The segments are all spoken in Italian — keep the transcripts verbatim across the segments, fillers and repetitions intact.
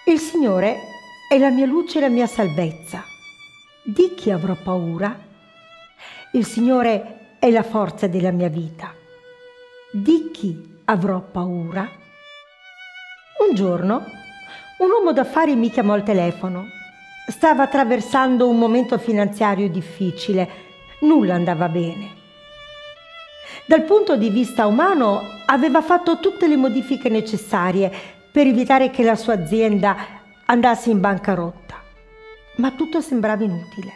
Il Signore è la mia luce e la mia salvezza. Di chi avrò paura? Il Signore è la forza della mia vita. Di chi avrò paura? Un giorno un uomo d'affari mi chiamò al telefono. Stava attraversando un momento finanziario difficile. Nulla andava bene. Dal punto di vista umano aveva fatto tutte le modifiche necessarie per evitare che la sua azienda andasse in bancarotta, ma tutto sembrava inutile.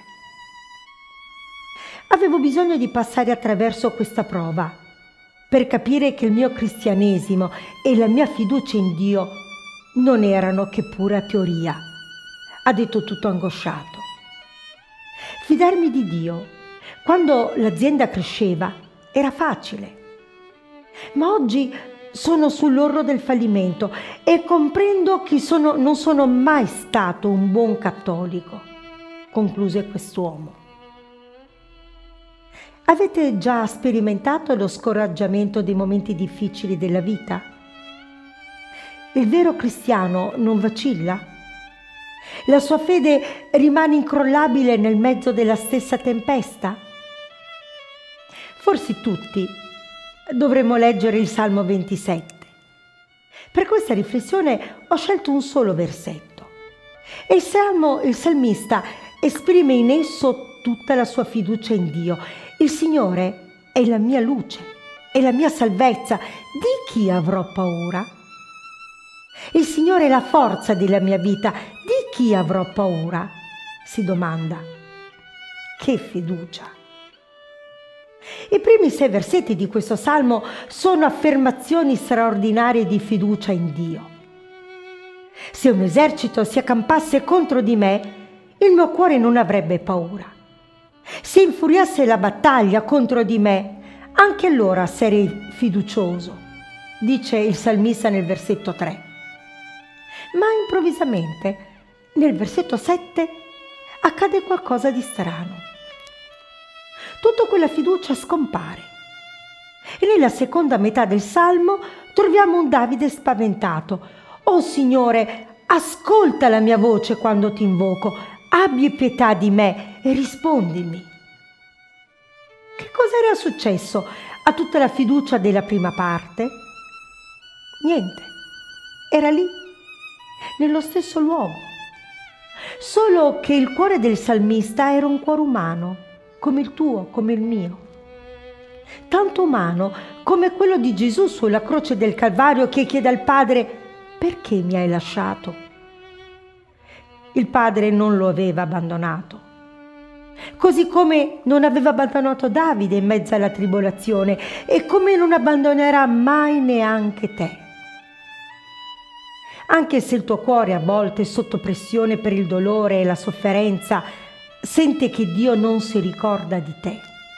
Avevo bisogno di passare attraverso questa prova per capire che il mio cristianesimo e la mia fiducia in Dio non erano che pura teoria, ha detto tutto angosciato. Fidarmi di Dio quando l'azienda cresceva era facile, ma oggi sono sull'orlo del fallimento e comprendo che sono, non sono mai stato un buon cattolico, concluse quest'uomo. Avete già sperimentato lo scoraggiamento dei momenti difficili della vita? Il vero cristiano non vacilla? La sua fede rimane incrollabile nel mezzo della stessa tempesta? Forse tutti dovremmo leggere il Salmo ventisette. Per questa riflessione ho scelto un solo versetto. E il Salmo, il salmista esprime in esso tutta la sua fiducia in Dio. Il Signore è la mia luce, è la mia salvezza. Di chi avrò paura? Il Signore è la forza della mia vita. Di chi avrò paura? Si domanda. Che fiducia! I primi sei versetti di questo salmo sono affermazioni straordinarie di fiducia in Dio. Se un esercito si accampasse contro di me, il mio cuore non avrebbe paura. Se infuriasse la battaglia contro di me, anche allora sarei fiducioso, dice il salmista nel versetto tre. Ma improvvisamente, nel versetto sette, accade qualcosa di strano. Tutta quella fiducia scompare. E nella seconda metà del Salmo troviamo un Davide spaventato. «Oh Signore, ascolta la mia voce quando ti invoco, abbi pietà di me e rispondimi». Che cosa era successo a tutta la fiducia della prima parte? Niente. Era lì, nello stesso luogo. Solo che il cuore del salmista era un cuore umano, come il tuo, come il mio. Tanto umano come quello di Gesù sulla croce del Calvario che chiede al Padre: perché mi hai lasciato? Il Padre non lo aveva abbandonato, così come non aveva abbandonato Davide in mezzo alla tribolazione e come non abbandonerà mai neanche te. Anche se il tuo cuore a volte è sotto pressione per il dolore e la sofferenza, sente che Dio non si ricorda di te.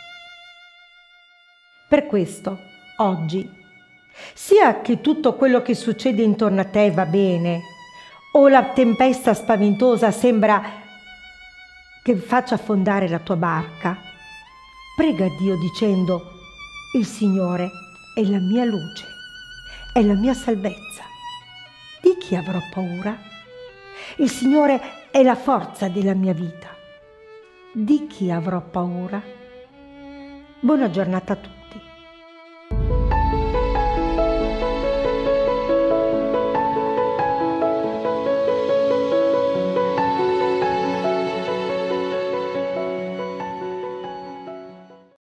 Per questo, oggi, sia che tutto quello che succede intorno a te va bene, o la tempesta spaventosa sembra che faccia affondare la tua barca, prega Dio dicendo: il Signore è la mia luce, è la mia salvezza. Di chi avrò paura? Il Signore è la forza della mia vita. Di chi avrò paura? Buona giornata a tutti.